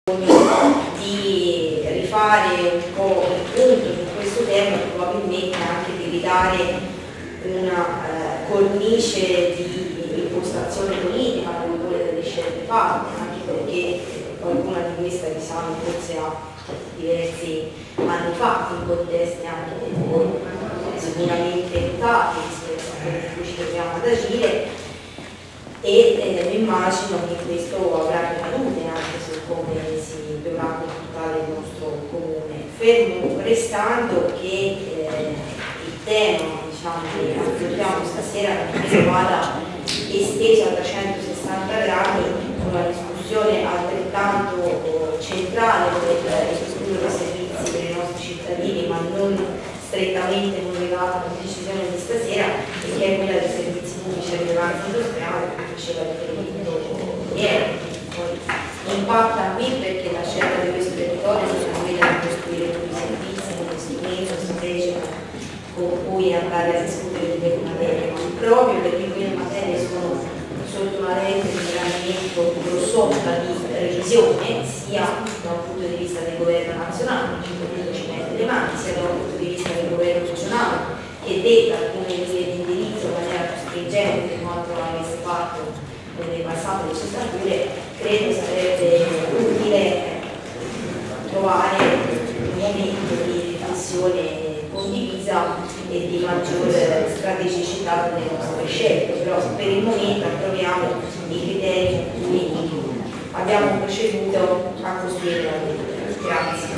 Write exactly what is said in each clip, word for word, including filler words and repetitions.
di rifare un po' il punto su questo tema e probabilmente anche di ridare una eh, cornice di impostazione politica nel valore delle scelte fatte, anche perché qualcuna di queste risale forse a diversi anni fa, in contesti anche sicuramente mutati rispetto a quelli in cui ci troviamo ad agire, e eh, immagino che questo avrà ricadute anche su come si dovrà comportare il nostro comune, fermo restando che eh, il tema, diciamo, che affrontiamo stasera non vada esteso a trecentosessanta gradi, una discussione altrettanto centrale per il futuro dei servizi per i nostri cittadini, ma non strettamente collegata alla decisione di stasera, e che è quella dei servizi pubblici a rilevanza industriale, come diceva riferimento ieri. Poi impatta qui perché la scelta di questo territorio non è quella di costruire tutti i servizi, uno strumento strategico con cui andare a discutere di quelle materie, ma proprio perché quelle materie sono sotto una lente di ingrandimento grossosa di revisione, sia da un punto di vista del governo nazionale, ci mette le mani, sia da un punto di vista del governo regionale, che detta alcune linee di indirizzo in maniera più stringente di quanto avesse fatto nelle passate legislature. Credo sarebbe utile trovare un momento di riflessione condivisa e di maggiore strategicità delle nostre scelte, però per il momento approviamo i criteri con cui abbiamo proceduto a costruire la legge. Grazie.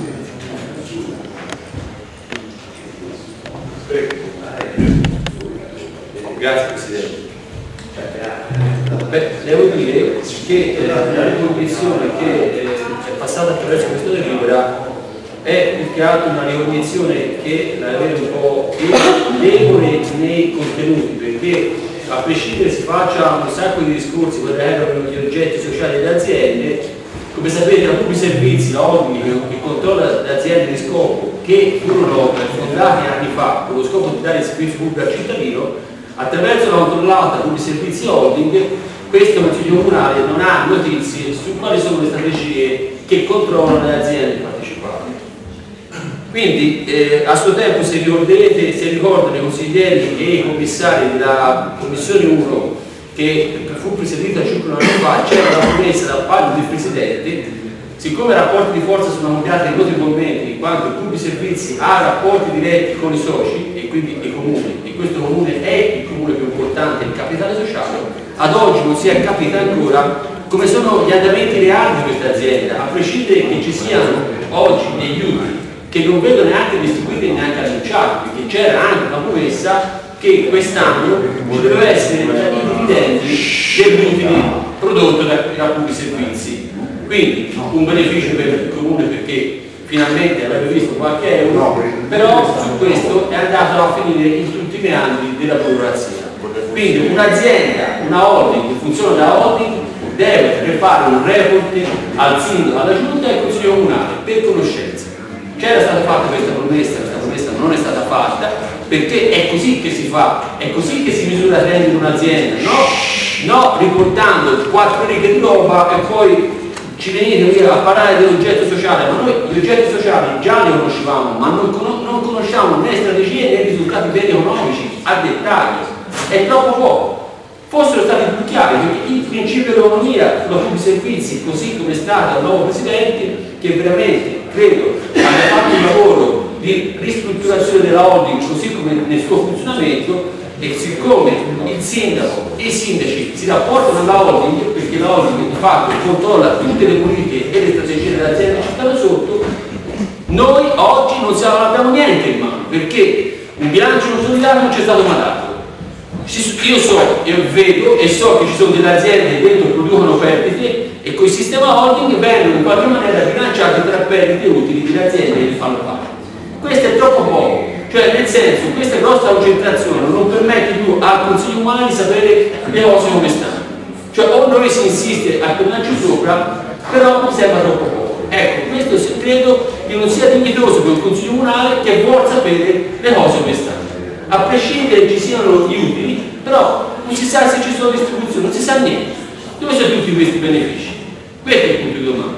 Grazie Presidente. Beh, devo dire che eh, la ricognizione che eh, è passata attraverso questo delibera è più che altro una ricognizione che la vedo un po' debole nei contenuti, perché a prescindere si faccia un sacco di discorsi che riguardano gli oggetti sociali delle aziende. Come sapete, la Pubblici Servizi, la holding che controlla le aziende di scopo, che furono fondate anni fa con lo scopo di dare il servizio pubblico al cittadino, attraverso la controllata Pubblici Servizi Holding, questo Consiglio Comunale non ha notizie su quali sono le strategie che controllano le aziende partecipate. Quindi eh, a suo tempo, se ricorderete, se ricordano i consiglieri e i commissari della Commissione uno che fu presiedita cinque anni fa, c'era la promessa da parte del Presidente, siccome i rapporti di forza sono cambiati notevolmente, in quanto il Pubblici Servizi ha rapporti diretti con i soci e quindi i comuni, e questo comune è il comune più importante, il capitale sociale, ad oggi non si è capito ancora come sono gli andamenti reali di questa azienda, a prescindere che ci siano oggi degli utili che non vedo neanche distribuiti e neanche annunciati, perché c'era anche una promessa che quest'anno ci doveva essere i dividendi dell'utile prodotto da, da Pubblici Servizi. Quindi un beneficio per il comune perché finalmente avrebbe visto qualche euro, però su questo è andato a finire in tutti i meandri della burocrazia. Quindi un'azienda, una holding che funziona da holding deve fare un report al sindaco, alla giunta e al consiglio comunale per conoscenza. C'era stata fatta questa promessa, questa promessa non è stata fatta, perché è così che si fa, è così che si misura il reddito di un'azienda, no? No, riportando quattro righe di roba e poi ci venite a parlare dell'oggetto sociale, ma noi gli oggetti sociali già li conoscevamo, ma non, con non conosciamo né strategie né risultati veri economici a dettaglio, è troppo poco. Fossero stati più chiari, perché il principio dell'economia sulla Pubblici Servizi, così come è stato il nuovo Presidente, che veramente credo abbia fatto un lavoro di ristrutturazione della holding così come nel suo funzionamento, e siccome il sindaco e i sindaci si rapportano alla holding, perché la holding di fatto controlla tutte le politiche e le strategie dell'azienda che stanno sotto, noi oggi non abbiamo niente in mano, perché un bilancio consolidato non c'è stato mai dato. Io so e vedo e so che ci sono delle aziende che dentro producono perdite e con il sistema holding vengono in qualche maniera bilanciati tra perdite utili delle aziende che le fanno parte. Questo è troppo poco, cioè nel senso questa grossa concentrazione non permette più al Consiglio Comunale di sapere le cose come stanno. Cioè o noi si insiste a tornarci sopra, però mi sembra troppo poco. Ecco, questo credo che non sia dignitoso per il Consiglio Comunale che vuole sapere le cose come stanno. A prescindere che ci siano gli utili, però non si sa se ci sono distribuzioni, non si sa niente. Dove sono tutti questi benefici? Questo è il punto di domanda.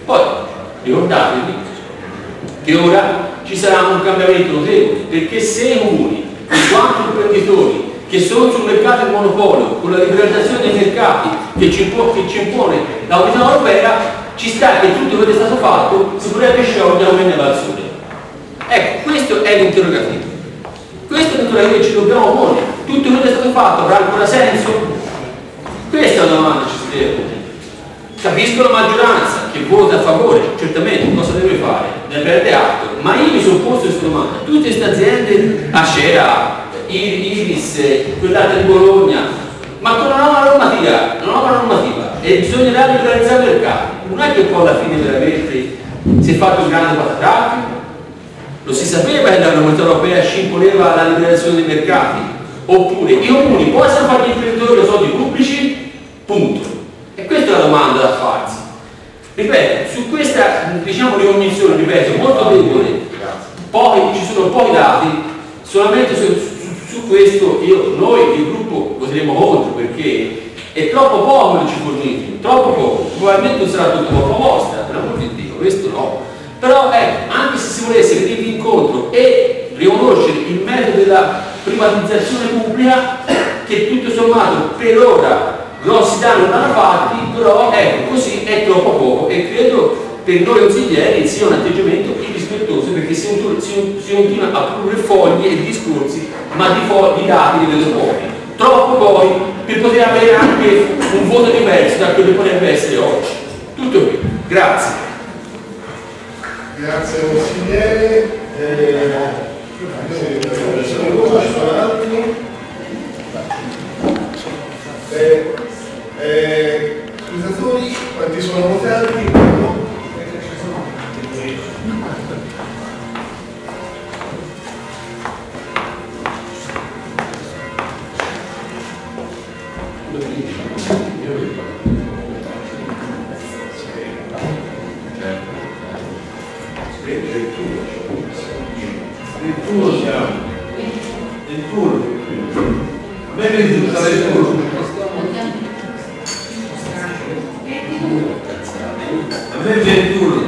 Poi ricordatevi che ora ci sarà un cambiamento notevole, perché se i comuni, in quanto imprenditori che sono sul mercato del monopolio, con la liberalizzazione dei mercati che ci, impo che ci impone l'Unione Europea, ci sta che tutto quello che è stato fatto si potrebbe sciogliere come neve al sole. Ecco, questo è l'interrogativo. Questo è l'interrogativo che ci dobbiamo porre. Tutto quello che è stato fatto avrà ancora senso? Questa è la domanda che ci si deve porre. Capisco la maggioranza che vota a favore, certamente, cosa deve fare? Ne prende atto, ma io mi sono posto questa domanda. Tutte queste aziende, Acera, Iris, quell'altra di Bologna, ma con una nuova normativa, una nuova normativa, e bisognerà liberalizzare il mercato. Non è che poi alla fine veramente si è fatto un grande patatacco? Lo si sapeva che la normativa europea ci imponeva la liberalizzazione dei mercati? Oppure i comuni possono fare gli imprenditori con soldi pubblici? Punto. E questa è la domanda da farsi. Ripeto, su questa diciamo ricognizione, ripeto, molto debole, poi ci sono pochi dati, solamente su, su, su questo io, noi il gruppo voteremo contro perché è troppo poco che ci fornite, troppo poco, probabilmente non sarà tutto colpa vostra, per l'amor di Dio, questo no. Però ecco, anche se si volesse venirvi incontro e riconoscere il metodo della privatizzazione pubblica, che tutto sommato per ora grossi danni vanno fatti, però ecco, così è troppo poco e credo per noi consiglieri sia un atteggiamento irrispettoso perché si, si, si continua a produrre fogli e discorsi, ma di, di dati li vedo pochi, troppo pochi per poter avere anche un voto diverso da quello che potrebbe essere oggi. Tutto qui, grazie. Grazie consigliere. Eh, eh, eh, scrutatori, quanti sono votanti? ventuno siamo, ventuno, a me mi risulta ventuno, a me ventuno,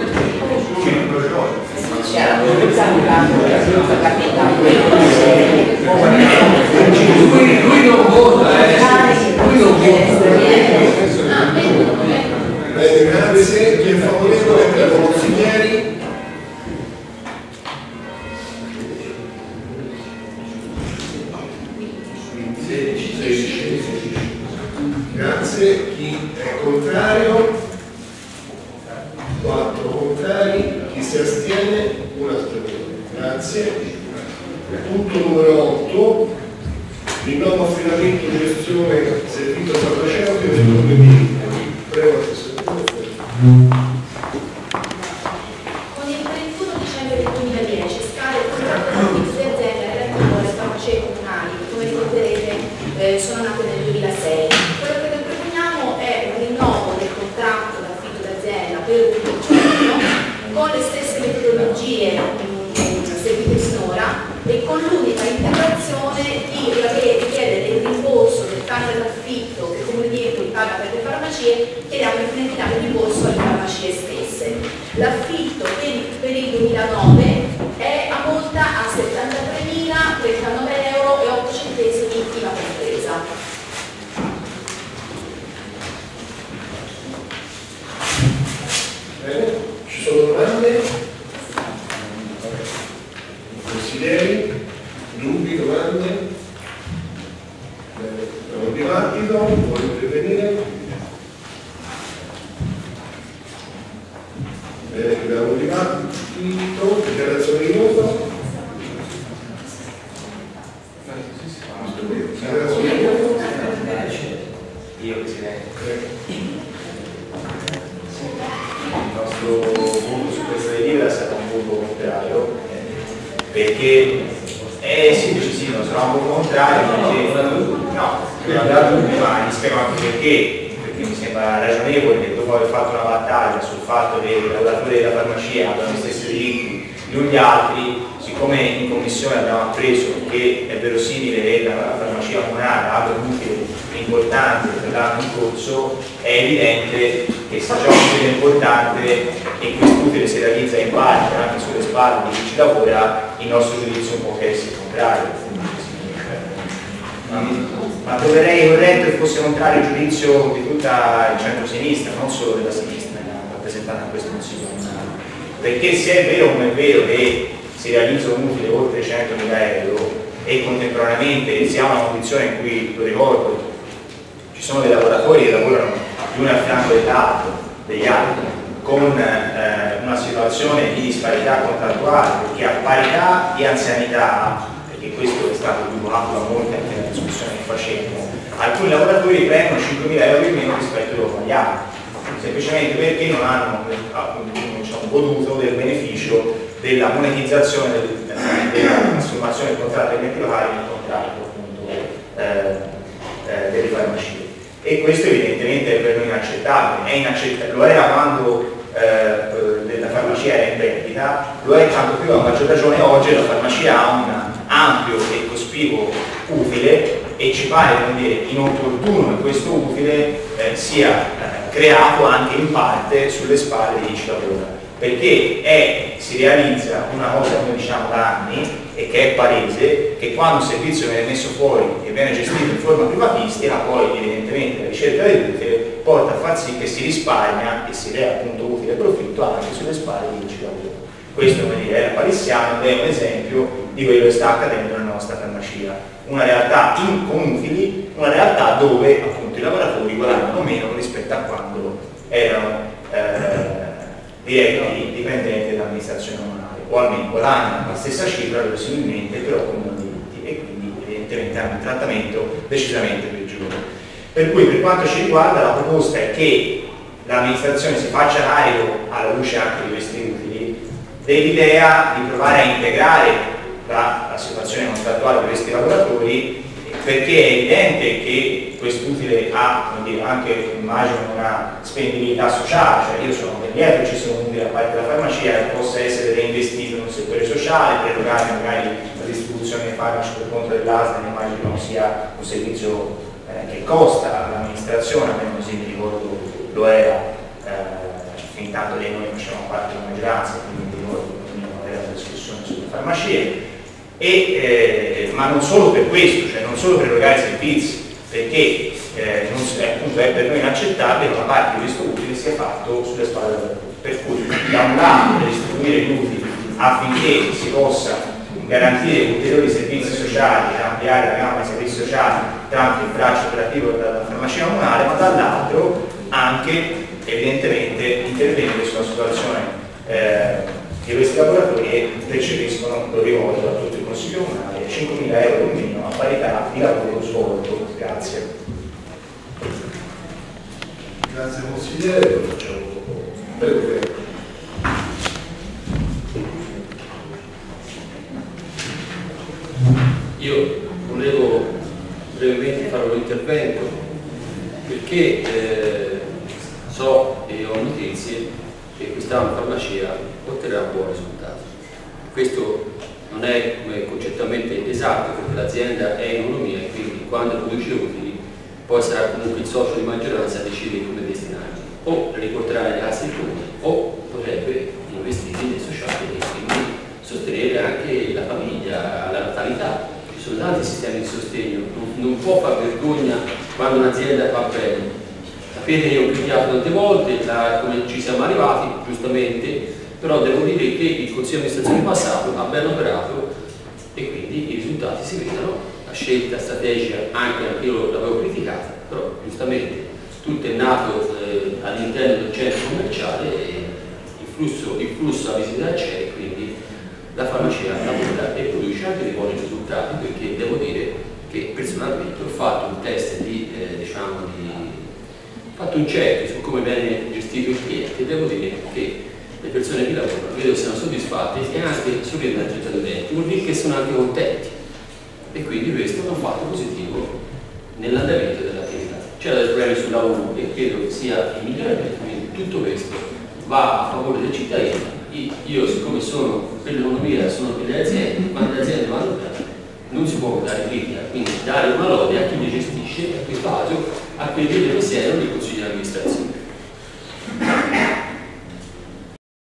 lui, lui non vota, eh, lui non vota. Bene, grazie, chi è favorevole per i consiglieri? Grazie, chi è contrario? quattro contrari, chi si astiene? Un astenuto. Grazie. Punto numero otto, rinnovo affidamento di gestione servizio farmaceutico del duemila. Prego, assessore. Con il trentuno dicembre del duemiladieci scade il contratto di servizio di azienda relativo alle farmacie comunali, che come ricorderete eh, sono nate nel duemilasei. Quello che noi proponiamo è un rinnovo del contratto d'affitto d'azienda per un anno con le stesse metodologie seguite finora e con l'unica integrazione di richiedere il rimborso del canone d'affitto che il Comune di Empoli paga per le farmacie, chiediamo l'infinità del rimborso alle farmacie stesse. L'affitto per, per il duemilanove è ammonta a settantatremila trentanove euro e otto centesimi I V A compresa. Bene, ci sono domande? Consiglieri? Dubbi, domande? Bene, abbiamo un dibattito, vuole intervenire? Bene, abbiamo un dibattito, dichiarazione di voto? Dichiarazione di voto? Io Presidente. Il nostro voto su questa delibera sarà un voto contrario perché è semplice, sì, non sarà un voto contrario perché no, ma mi spiego anche perché, perché mi sembra ragionevole che dopo aver fatto una battaglia sul fatto che i lavoratori della farmacia abbiano gli stessi diritti di gli altri, siccome in commissione abbiamo appreso che è verosimile che la farmacia comunale abbia un utile in importante per l'anno in corso, è evidente che se c'è un utile importante e questo utile si realizza in parte anche sulle spalle di chi ci lavora, il nostro giudizio può che essere contrario. Ma troverei corretto che fosse contrario il giudizio di tutta il centro-sinistra, non solo della sinistra rappresentata in questo Consiglio comunale. Perché se è vero come è vero che si realizza un utile oltre centomila euro e contemporaneamente si ha una condizione in cui, lo ricordo, ci sono dei lavoratori che lavorano più uno a fianco dell'altro, degli altri, con eh, una situazione di disparità contrattuale, perché a parità di anzianità, perché questo è stato divulgato da molti anche nella discussione che facevamo, alcuni lavoratori prendono cinquemila euro in meno rispetto agli altri, semplicemente perché non hanno diciamo, goduto del beneficio della monetizzazione del, della trasformazione del contratto degli enti locali nel contratto appunto, eh, eh, delle farmacie. E questo evidentemente è per noi inaccettabile, è inaccettabile, lo era quando eh, la farmacia era in vendita, lo è tanto più a maggior ragione oggi la farmacia ha un ampio e cospicuo utile e ci pare come dire, inopportuno che questo utile eh, sia eh, creato anche in parte sulle spalle di chi ci lavora, perché è, si realizza una cosa che noi diciamo da anni e che è palese, che quando un servizio viene messo fuori e viene gestito in forma privatistica, poi evidentemente la ricerca dell'utile porta a far sì che si risparmia e si crea appunto utile e profitto anche sulle spalle di chi ci lavora. Questo come dire, era palissiano ed è un esempio di quello che sta accadendo nella nostra farmacia. Una realtà in confini, una realtà dove appunto i lavoratori guadagnano meno rispetto a quando erano eh, diretti dipendenti dell'amministrazione comunale, o almeno guadagnano la stessa cifra verosimilmente, però con meno diritti e quindi evidentemente hanno un trattamento decisamente peggiore. Per cui per quanto ci riguarda la proposta è che l'amministrazione si faccia carico, alla luce anche di questi utili, dell'idea di provare a integrare la, la situazione contrattuale di questi lavoratori, perché è evidente che quest'utile ha come dire, anche immagino una spendibilità sociale, cioè io sono ben lieto che ci sia un utile da parte della farmacia che possa essere reinvestito in un settore sociale, per erogare magari la distribuzione dei farmaci per conto dell'A S L, immagino non sia un servizio eh, che costa all'amministrazione, almeno così mi ricordo lo era eh, fin tanto che noi facevamo parte della maggioranza, quindi mi ricordo che era una discussione sulle farmacie. E, eh, ma non solo per questo, cioè non solo per erogare servizi, perché eh, non, appunto, è per noi inaccettabile che una parte di questo utile sia fatto sulle spalle del lavoro. Per cui da un lato per distribuire gli utili affinché si possa garantire ulteriori servizi sociali, ampliare la gamma di servizi sociali tramite il braccio operativo della farmacia comunale, ma dall'altro anche evidentemente intervenire sulla situazione eh, di questi lavoratori che percepiscono, lo ricordo da tutto il Consiglio comunale, cinquemila euro in meno a parità di lavoro svolto. Grazie. Grazie consigliere, lo facciamo dopo. Prego, prego. Io volevo brevemente fare un intervento perché eh, so e ho notizie che quest'anno farmacia otterrà un buon risultato. Questo non è come concettualmente esatto, perché l'azienda è in economia e quindi quando produce utili poi sarà comunque il socio di maggioranza a decidere come destinarli, o li riporterà nelle casse del comune o potrebbe investire nel sociale e quindi sostenere anche la famiglia, la natalità. Ci sono tanti sistemi di sostegno, non, non può far vergogna quando un'azienda va bene. Sapete, io ho criticato tante volte la, come ci siamo arrivati, giustamente, però devo dire che il Consiglio di amministrazione passato ha ben operato e quindi i risultati si vedono, la scelta strategica anche, anche io l'avevo criticata, però giustamente tutto è nato eh, all'interno del centro commerciale e il flusso, il flusso a visita c'è, quindi la farmacia lavora e produce anche dei buoni risultati, perché devo dire che personalmente ho fatto un test di, eh, diciamo, di ho fatto un check su come viene gestito il cliente e devo dire che le persone che lavorano vedo siano soddisfatte e anche sorridenti tra utenti, vuol dire che sono anche contenti e quindi questo è un fatto positivo nell'andamento dell'attività. C'era dei problemi sul lavoro e credo che sia il miglioramento, quindi tutto questo va a favore del cittadino. Io siccome sono per l'economia, sono per le aziende, quando le aziende vanno bene non si può dare critica, quindi dare una lode a chi li gestisce, in questo caso a quelli che presiedono il consiglio di amministrazione.